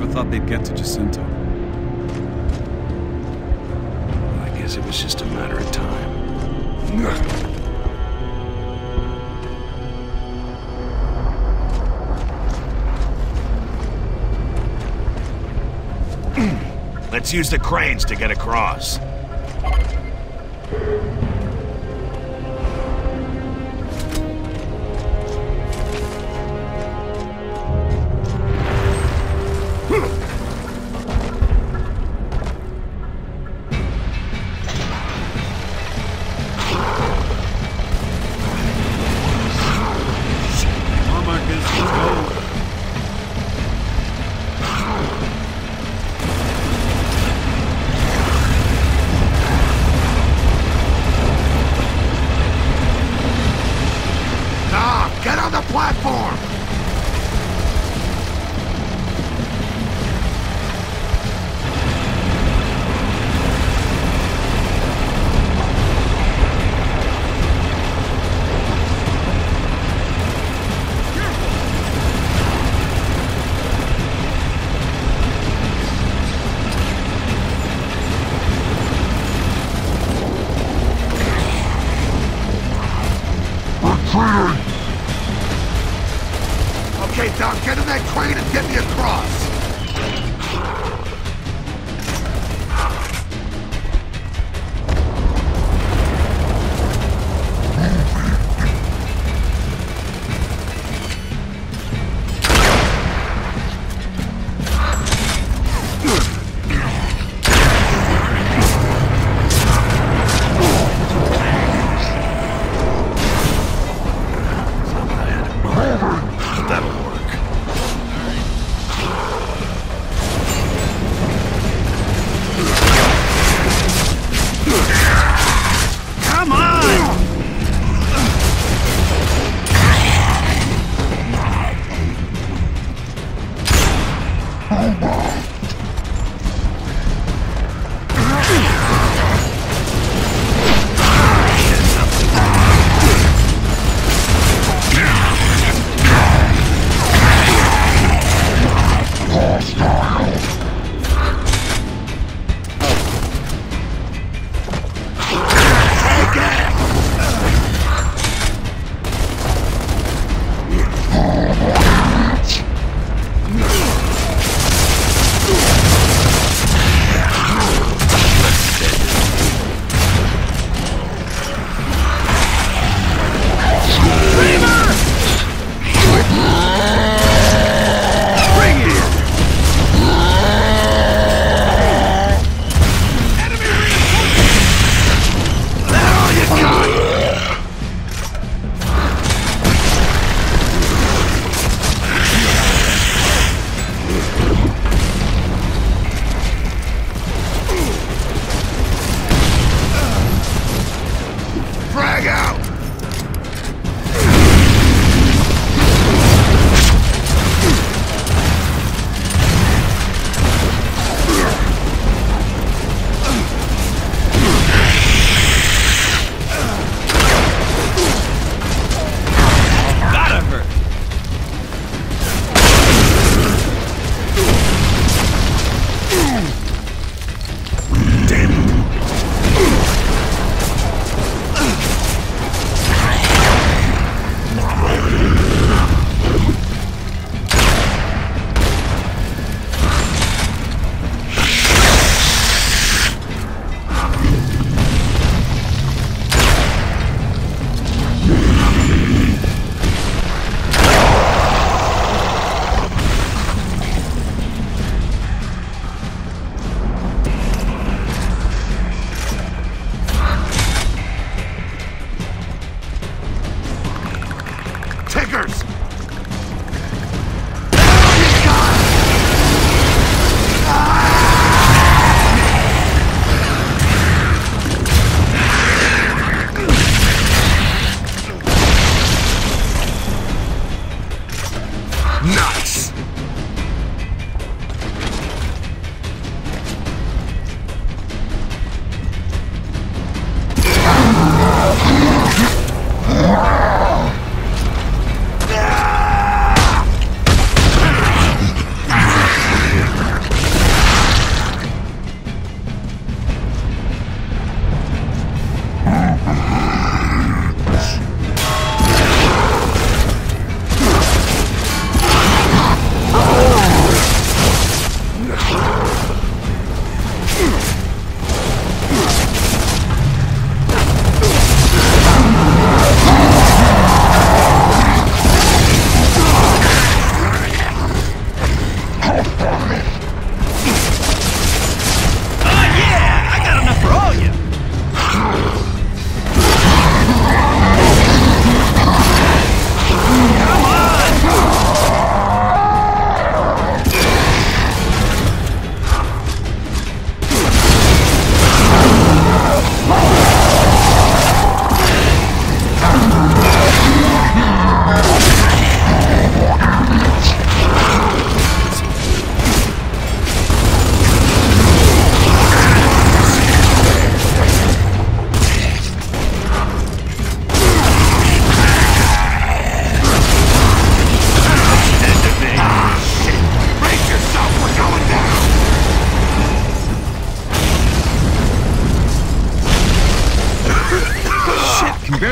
never thought they'd get to Jacinto. I guess it was just a matter of time. Let's use the cranes to get across. Get on the platform! Okay, Doc, get in that crane and get me across!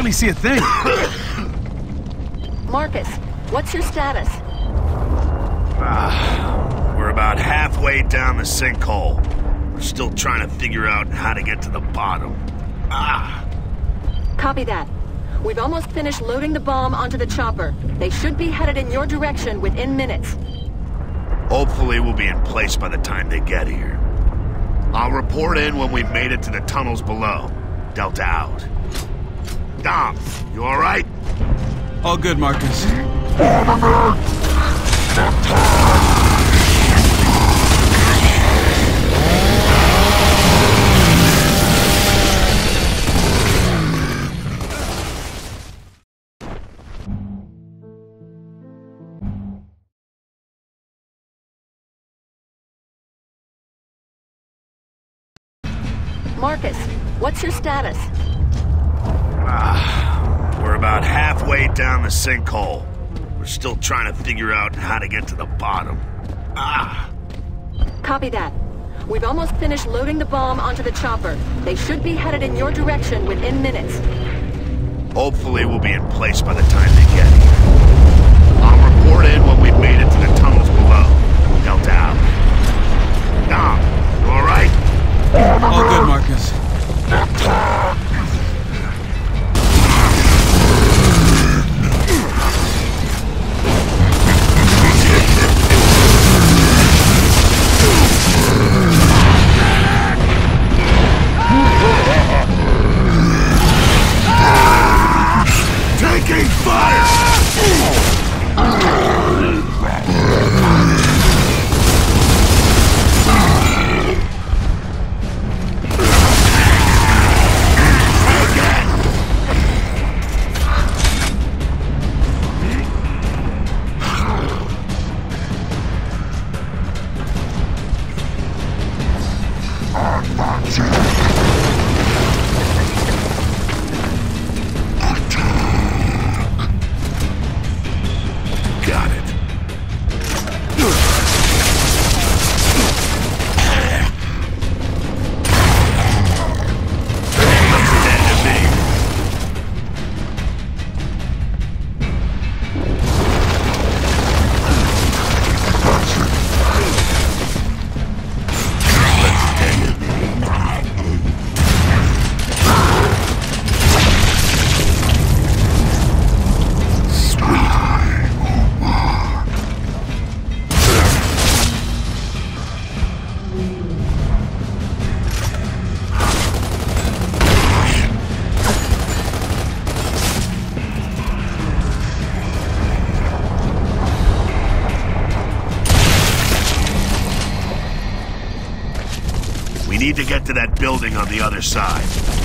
barely see a thing. Marcus, what's your status? We're about halfway down the sinkhole. We're still trying to figure out how to get to the bottom. Copy that. We've almost finished loading the bomb onto the chopper. They should be headed in your direction within minutes. Hopefully we'll be in place by the time they get here. I'll report in when we've made it to the tunnels below. Delta out. Dom, you alright? All good, Marcus. Marcus, what's your status? We're about halfway down the sinkhole. We're still trying to figure out how to get to the bottom. Copy that. We've almost finished loading the bomb onto the chopper. They should be headed in your direction within minutes. Hopefully we'll be in place by the time they get here. I'll report in when we've made it to the tunnels below. Delta out. Dom, you alright? All good, Marcus. Taking fire! Got it. We need to get to that building on the other side.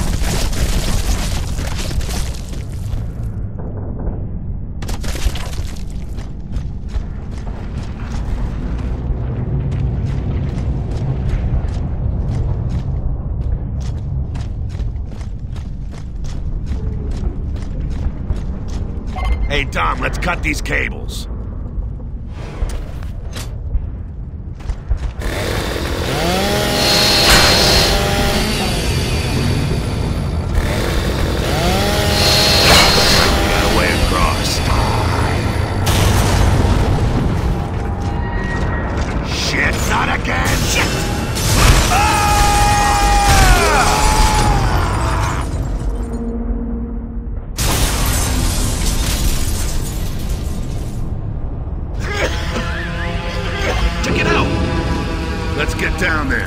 Hey, Dom, let's cut these cables. Let's get down there.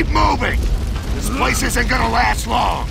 Keep moving! This place isn't gonna last long!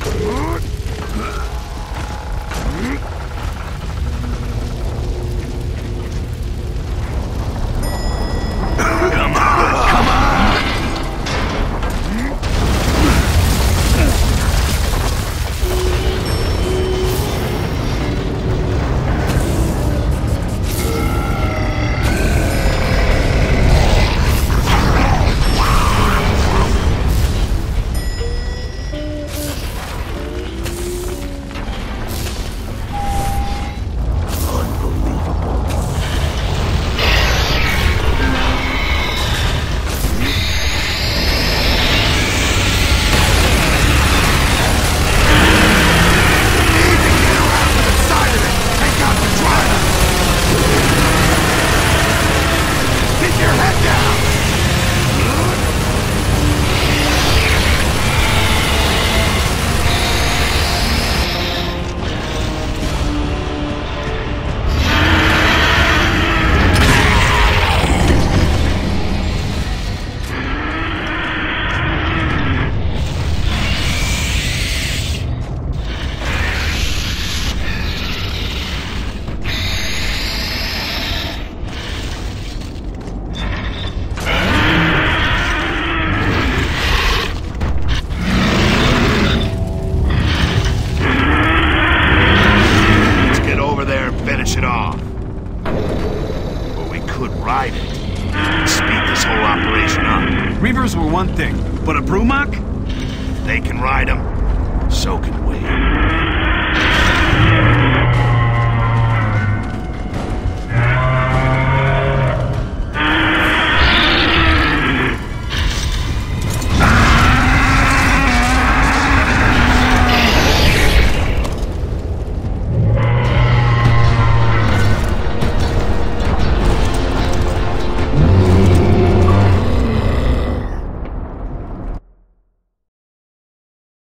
Reavers were one thing, but a Brumach? They can ride them, so can we.